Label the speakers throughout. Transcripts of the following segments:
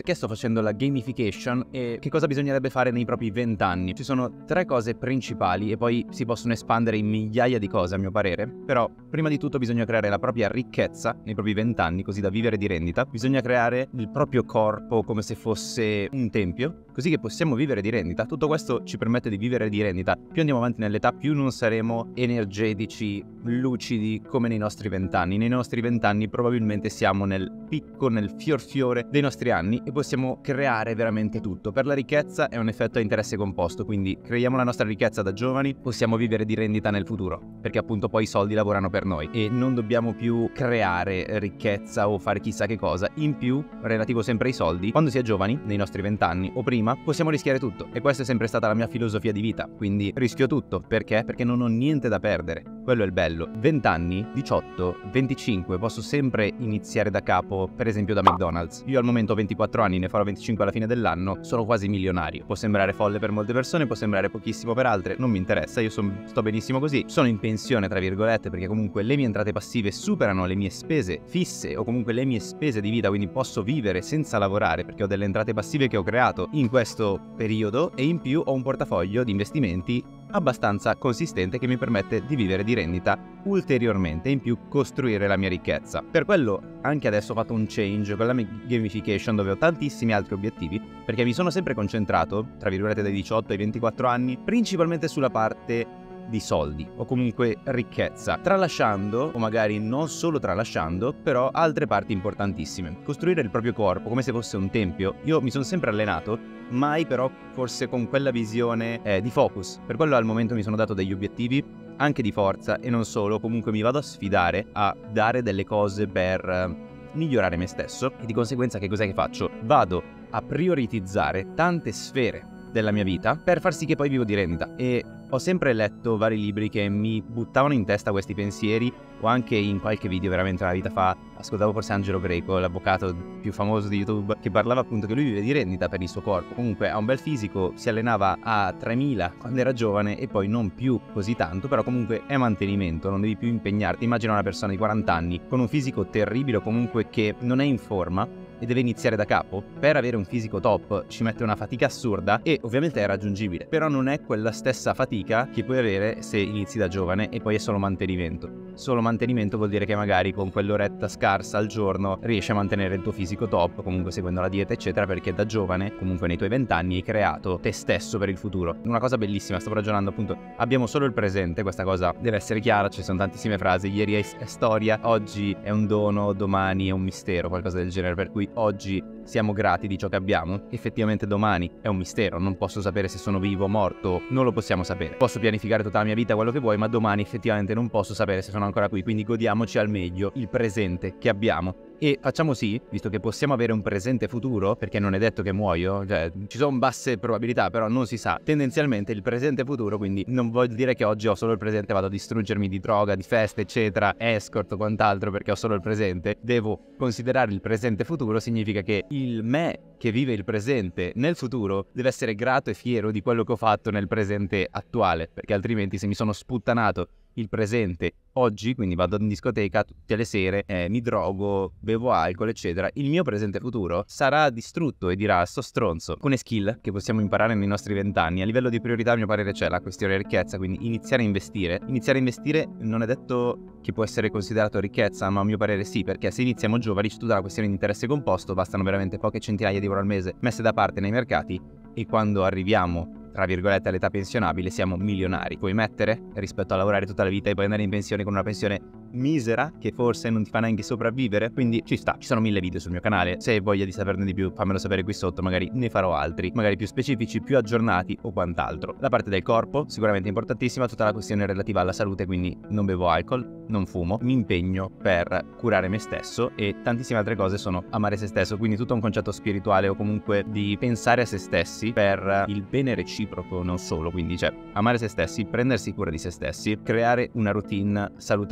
Speaker 1: perché sto facendo la gamification e che cosa bisognerebbe fare nei propri 20 anni. Ci sono 3 cose principali e poi si possono espandere in migliaia di cose a mio parere, però prima di tutto bisogna creare la propria ricchezza nei propri 20 anni, così da vivere di rendita. Bisogna creare il proprio corpo come se fosse un tempio, così che possiamo vivere di rendita. Tutto questo ci permette di vivere di rendita. Più andiamo avanti nell'età, più non saremo energetici, lucidi come nei nostri 20 anni. Nei nostri 20 anni probabilmente siamo nel picco, nel fiore dei nostri anni e possiamo creare veramente tutto. Per la ricchezza è un effetto a interesse composto, quindi creiamo la nostra ricchezza da giovani, possiamo vivere di rendita nel futuro, perché appunto poi i soldi lavorano per noi e non dobbiamo più creare ricchezza o fare chissà che cosa. In più, relativo sempre ai soldi, quando si è giovani, nei nostri 20 anni o prima, possiamo rischiare tutto e questa è sempre stata la mia filosofia di vita, quindi rischio tutto. Perché? Perché non ho niente da perdere, quello è il bello. 20 anni, 18, 25, posso sempre iniziare da capo, per esempio da McDonald's. Io al momento ho 24 anni, ne farò 25 alla fine dell'anno, sono quasi milionario. Può sembrare folle per molte persone, può sembrare pochissimo per altre, non mi interessa, io sto benissimo così. Sono in pensione tra virgolette perché comunque le mie entrate passive superano le mie spese fisse o comunque le mie spese di vita, quindi posso vivere senza lavorare perché ho delle entrate passive che ho creato in questo periodo e in più ho un portafoglio di investimenti abbastanza consistente che mi permette di vivere di rendita ulteriormente e in più costruire la mia ricchezza. Per quello anche adesso ho fatto un change con la mia gamification dove ho tantissimi altri obiettivi perché mi sono sempre concentrato, tra virgolette dai 18 ai 24 anni, principalmente sulla parte di soldi o comunque ricchezza, tralasciando o magari non solo tralasciando però altre parti importantissime. Costruire il proprio corpo come se fosse un tempio. Io mi sono sempre allenato, mai però forse con quella visione di focus. Per quello al momento mi sono dato degli obiettivi anche di forza e non solo, comunque mi vado a sfidare a dare delle cose per migliorare me stesso e di conseguenza che cos'è che faccio? Vado a prioritizzare tante sfere della mia vita per far sì che poi vivo di rendita e ho sempre letto vari libri che mi buttavano in testa questi pensieri o anche in qualche video veramente una vita fa ascoltavo forse Angelo Greco, l'avvocato più famoso di YouTube, che parlava appunto che lui vive di rendita per il suo corpo, comunque ha un bel fisico, si allenava a 3000 quando era giovane e poi non più così tanto, però comunque è mantenimento, non devi più impegnarti. Immagina una persona di 40 anni con un fisico terribile o comunque che non è in forma e deve iniziare da capo. Per avere un fisico top ci mette una fatica assurda e ovviamente è raggiungibile, però non è quella stessa fatica che puoi avere se inizi da giovane e poi è solo mantenimento. Solo mantenimento vuol dire che magari con quell'oretta scarsa al giorno riesci a mantenere il tuo fisico top, comunque seguendo la dieta eccetera, perché da giovane, comunque nei tuoi 20 anni, hai creato te stesso per il futuro. Una cosa bellissima, stavo ragionando appunto, abbiamo solo il presente, questa cosa deve essere chiara, ci sono tantissime frasi, ieri è storia, oggi è un dono, domani è un mistero, qualcosa del genere, per cui oggi siamo grati di ciò che abbiamo, effettivamente domani è un mistero, non posso sapere se sono vivo o morto, non lo possiamo sapere. Posso pianificare tutta la mia vita, quello che vuoi, ma domani effettivamente non posso sapere se sono ancora qui, quindi godiamoci al meglio il presente che abbiamo. E facciamo sì, visto che possiamo avere un presente futuro, perché non è detto che muoio, cioè ci sono basse probabilità, però non si sa, tendenzialmente il presente futuro, quindi non vuol dire che oggi ho solo il presente, vado a distruggermi di droga, di feste eccetera, escort o quant'altro perché ho solo il presente. Devo considerare il presente futuro, significa che il me che vive il presente nel futuro deve essere grato e fiero di quello che ho fatto nel presente attuale, perché altrimenti se mi sono sputtanato il presente oggi, quindi vado in discoteca tutte le sere, mi drogo, bevo alcol eccetera, il mio presente futuro sarà distrutto e dirà sto stronzo. Alcune skill che possiamo imparare nei nostri 20 anni, a livello di priorità a mio parere c'è la questione ricchezza, quindi iniziare a investire non è detto che può essere considerato ricchezza, ma a mio parere sì, perché se iniziamo giovani c'è tutta la questione di interesse composto, bastano veramente poche centinaia di euro al mese messe da parte nei mercati e quando arriviamo tra virgolette all'età pensionabile siamo milionari. Puoi mettere rispetto a lavorare tutta la vita e poi andare in pensione con una pensione misera che forse non ti fa neanche sopravvivere, quindi ci sta. Ci sono 1000 video sul mio canale, se hai voglia di saperne di più fammelo sapere qui sotto, magari ne farò altri, magari più specifici, più aggiornati o quant'altro. La parte del corpo sicuramente importantissima, tutta la questione relativa alla salute, quindi non bevo alcol, non fumo, mi impegno per curare me stesso e tantissime altre cose sono amare se stesso, quindi tutto un concetto spirituale o comunque di pensare a se stessi per il bene reciproco, non solo, quindi amare se stessi, prendersi cura di se stessi, creare una routine salutare, dormire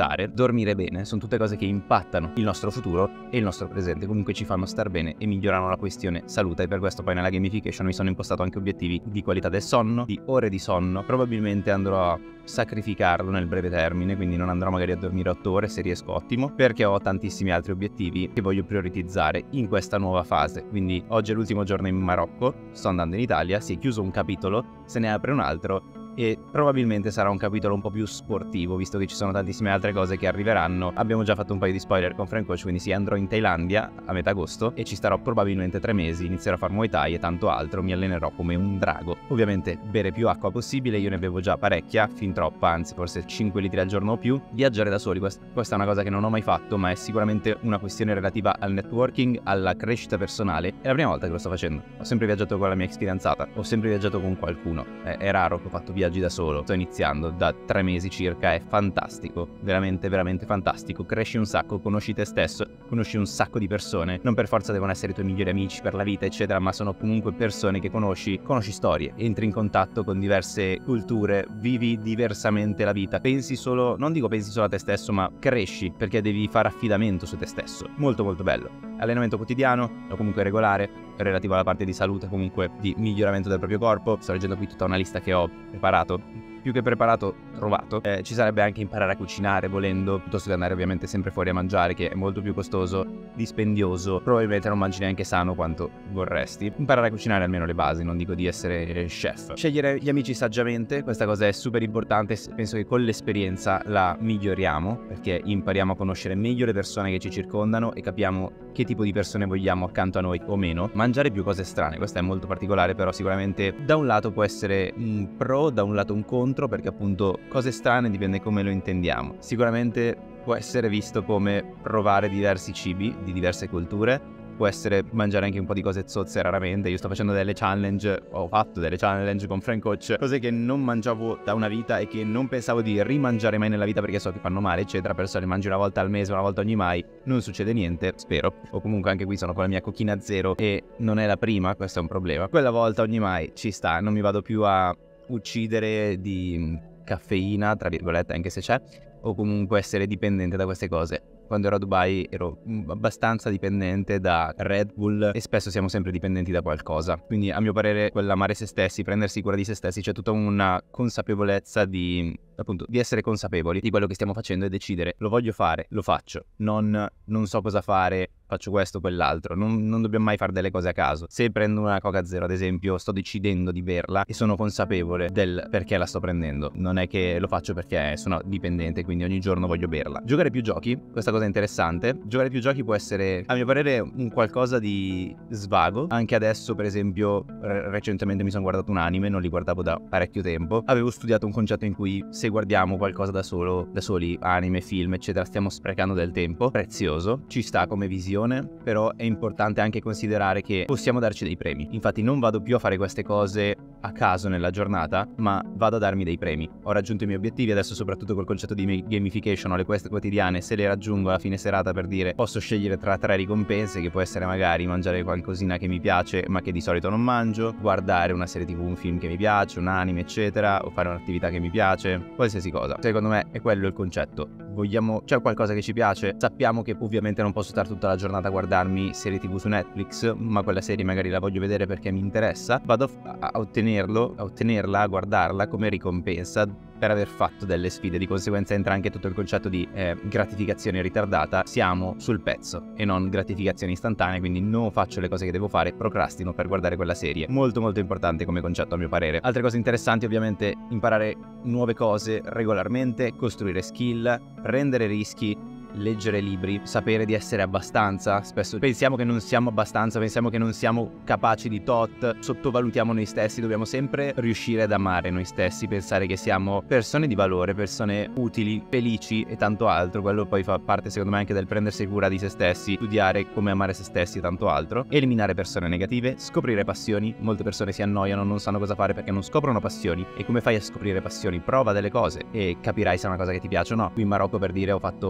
Speaker 1: dormire bene, sono tutte cose che impattano il nostro futuro e il nostro presente, comunque ci fanno star bene e migliorano la questione salute, e per questo poi nella gamification mi sono impostato anche obiettivi di qualità del sonno, di ore di sonno. Probabilmente andrò a sacrificarlo nel breve termine, quindi non andrò magari a dormire 8 ore se riesco, ottimo, perché ho tantissimi altri obiettivi che voglio prioritizzare in questa nuova fase. Quindi oggi è l'ultimo giorno in Marocco, sto andando in Italia, si è chiuso un capitolo, se ne apre un altro e probabilmente sarà un capitolo un po' più sportivo, visto che ci sono tantissime altre cose che arriveranno. Abbiamo già fatto un paio di spoiler con Frank Coach, quindi sì, andrò in Thailandia a metà agosto e ci starò probabilmente 3 mesi, inizierò a fare Muay Thai e tanto altro, mi allenerò come un drago. Ovviamente bere più acqua possibile, io ne bevo già parecchia, fin troppa, anzi forse 5 litri al giorno o più. Viaggiare da soli, questa è una cosa che non ho mai fatto, ma è sicuramente una questione relativa al networking, alla crescita personale. È la prima volta che lo sto facendo. Ho sempre viaggiato con la mia ex fidanzata, ho sempre viaggiato con qualcuno, è raro che ho fatto viaggi da solo. Sto iniziando da 3 mesi circa, è fantastico, veramente veramente fantastico. Cresci un sacco, conosci te stesso, conosci un sacco di persone, non per forza devono essere i tuoi migliori amici per la vita eccetera, ma sono comunque persone che conosci storie, entri in contatto con diverse culture, vivi diversamente la vita, pensi solo, non dico pensi solo a te stesso, ma cresci perché devi fare affidamento su te stesso. Molto molto bello. Allenamento quotidiano o comunque regolare relativo alla parte di salute, comunque di miglioramento del proprio corpo. Sto leggendo qui tutta una lista che ho preparato, più che preparato, trovato. Ci sarebbe anche imparare a cucinare volendo, piuttosto che andare ovviamente sempre fuori a mangiare, che è molto più costoso, dispendioso, probabilmente non mangi neanche sano quanto vorresti. Imparare a cucinare almeno le basi, non dico di essere chef. Scegliere gli amici saggiamente, questa cosa è super importante, penso che con l'esperienza la miglioriamo, perché impariamo a conoscere meglio le persone che ci circondano e capiamo che tipo di persone vogliamo accanto a noi o meno. Mangiare più cose strane, questo è molto particolare, però sicuramente da un lato può essere un pro, da un lato un contro, perché appunto cose strane dipende come lo intendiamo. Sicuramente può essere visto come provare diversi cibi di diverse culture, può essere mangiare anche un po' di cose zozze raramente. Io sto facendo delle challenge, ho fatto delle challenge con Frank Coach, cose che non mangiavo da una vita e che non pensavo di rimangiare mai nella vita perché so che fanno male eccetera, perciò le mangi una volta al mese, una volta ogni mai, non succede niente, spero. O comunque anche qui sono con la mia cochina zero e non è la prima, questo è un problema. Quella volta ogni mai ci sta, non mi vado più a uccidere di caffeina, tra virgolette, anche se c'è, o comunque essere dipendente da queste cose. Quando ero a Dubai ero abbastanza dipendente da Red Bull e spesso siamo sempre dipendenti da qualcosa. Quindi a mio parere quell'amare se stessi, prendersi cura di se stessi, c'è tutta una consapevolezza di, appunto, di essere consapevoli di quello che stiamo facendo e decidere: lo voglio fare, lo faccio, non so cosa fare, faccio questo, quell'altro. Non dobbiamo mai fare delle cose a caso. Se prendo una Coca Zero ad esempio, sto decidendo di berla e sono consapevole del perché la sto prendendo, non è che lo faccio perché sono dipendente quindi ogni giorno voglio berla. Giocare più giochi, questa cosa è interessante. Giocare più giochi può essere a mio parere un qualcosa di svago. Anche adesso per esempio recentemente mi sono guardato un anime, non li guardavo da parecchio tempo. Avevo studiato un concetto in cui se guardiamo qualcosa da soli, anime, film eccetera, stiamo sprecando del tempo prezioso. Ci sta come visione, però è importante anche considerare che possiamo darci dei premi. Infatti non vado più a fare queste cose a caso nella giornata, ma vado a darmi dei premi. Ho raggiunto i miei obiettivi, adesso soprattutto col concetto di gamification ho le quest quotidiane, se le raggiungo alla fine serata, per dire, posso scegliere tra 3 ricompense, che può essere magari mangiare qualcosina che mi piace ma che di solito non mangio, guardare una serie tv, un film che mi piace, un anime eccetera, o fare un'attività che mi piace, qualsiasi cosa. Secondo me è quello il concetto. C'è qualcosa che ci piace, sappiamo che ovviamente non posso stare tutta la giornata a guardarmi serie tv su Netflix, ma quella serie magari la voglio vedere perché mi interessa, vado a ottenerla, a guardarla come ricompensa per aver fatto delle sfide. Di conseguenza entra anche tutto il concetto di gratificazione ritardata. Siamo sul pezzo e non gratificazione istantanea, quindi non faccio le cose che devo fare, procrastino per guardare quella serie. Molto molto importante come concetto a mio parere. Altre cose interessanti ovviamente: imparare nuove cose regolarmente, costruire skill, prendere rischi, leggere libri, sapere di essere abbastanza. Spesso pensiamo che non siamo abbastanza, pensiamo che non siamo capaci di tot, sottovalutiamo noi stessi. Dobbiamo sempre riuscire ad amare noi stessi, pensare che siamo persone di valore, persone utili, felici e tanto altro. Quello poi fa parte secondo me anche del prendersi cura di se stessi, studiare come amare se stessi e tanto altro. Eliminare persone negative, scoprire passioni. Molte persone si annoiano, non sanno cosa fare perché non scoprono passioni. E come fai a scoprire passioni? Prova delle cose e capirai se è una cosa che ti piace o no. Qui in Marocco, per dire, ho fatto parapendio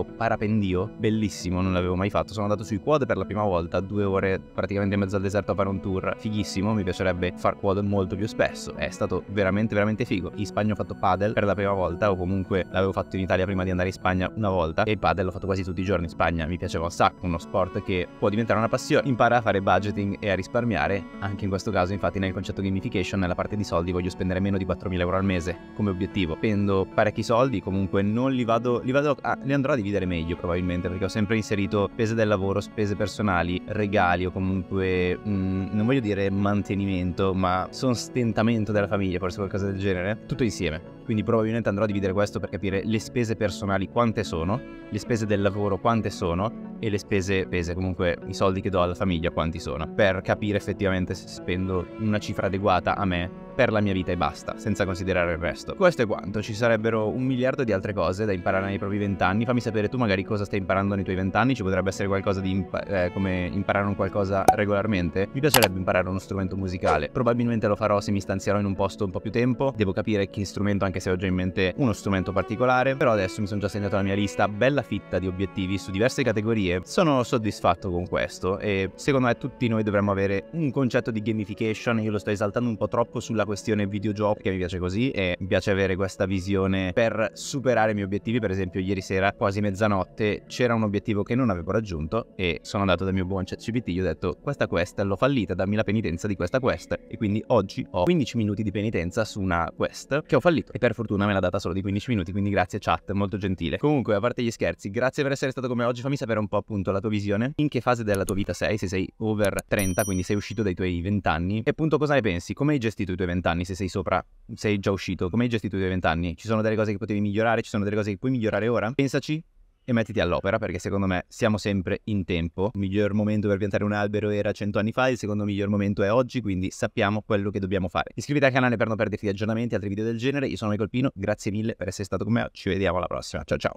Speaker 1: Dio, bellissimo, non l'avevo mai fatto. Sono andato sui quad per la prima volta, 2 ore praticamente in mezzo al deserto a fare un tour, fighissimo, mi piacerebbe far quad molto più spesso, è stato veramente veramente figo. In Spagna ho fatto padel per la prima volta, o comunque l'avevo fatto in Italia prima di andare in Spagna una volta, e il padel l'ho fatto quasi tutti i giorni in Spagna, mi piaceva un sacco, uno sport che può diventare una passione. Impara a fare budgeting e a risparmiare, anche in questo caso infatti nel concetto gamification, nella parte di soldi voglio spendere meno di 4.000 euro al mese come obiettivo. Spendo parecchi soldi, comunque non li andrò a dividere meglio probabilmente, perché ho sempre inserito spese del lavoro, spese personali, regali o comunque non voglio dire mantenimento, ma sostentamento della famiglia, forse qualcosa del genere, tutto insieme. Quindi probabilmente andrò a dividere questo per capire le spese personali quante sono, le spese del lavoro quante sono e le spese comunque i soldi che do alla famiglia quanti sono, per capire effettivamente se spendo una cifra adeguata a me per la mia vita e basta, senza considerare il resto. Questo è quanto. Ci sarebbero 1 miliardo di altre cose da imparare nei propri 20 anni. Fammi sapere tu magari cosa stai imparando nei tuoi 20 anni. Ci potrebbe essere qualcosa di come imparare un qualcosa regolarmente. Mi piacerebbe imparare uno strumento musicale. Probabilmente lo farò se mi stanzierò in un posto un po' più tempo. Devo capire che strumento, anche se ho già in mente uno strumento particolare. Però adesso mi sono già segnato la mia lista bella fitta di obiettivi su diverse categorie. Sono soddisfatto con questo e secondo me tutti noi dovremmo avere un concetto di gamification. Io lo sto esaltando un po' troppo sulla questione videogioco, che mi piace così, e mi piace avere questa visione per superare i miei obiettivi. Per esempio ieri sera, quasi mezzanotte, c'era un obiettivo che non avevo raggiunto e sono andato dal mio buon ChatGPT, gli ho detto questa quest l'ho fallita, dammi la penitenza di questa quest, e quindi oggi ho 15 minuti di penitenza su una quest che ho fallito e per fortuna me l'ha data solo di 15 minuti, quindi grazie chat, molto gentile. Comunque, a parte gli scherzi, grazie per essere stato con me oggi. Fammi sapere un po' appunto la tua visione, in che fase della tua vita sei, se sei over 30, quindi sei uscito dai tuoi 20 anni, e appunto cosa ne pensi, come hai gestito i tuoi 20 anni, se sei sopra, sei già uscito, come hai gestito i tuoi 20 anni, ci sono delle cose che potevi migliorare, ci sono delle cose che puoi migliorare ora, pensaci e mettiti all'opera, perché secondo me siamo sempre in tempo. Il miglior momento per piantare un albero era 100 anni fa, il secondo miglior momento è oggi, quindi sappiamo quello che dobbiamo fare. Iscriviti al canale per non perderti aggiornamenti e altri video del genere. Io sono Michael Pino, grazie mille per essere stato con me, ci vediamo alla prossima, ciao ciao.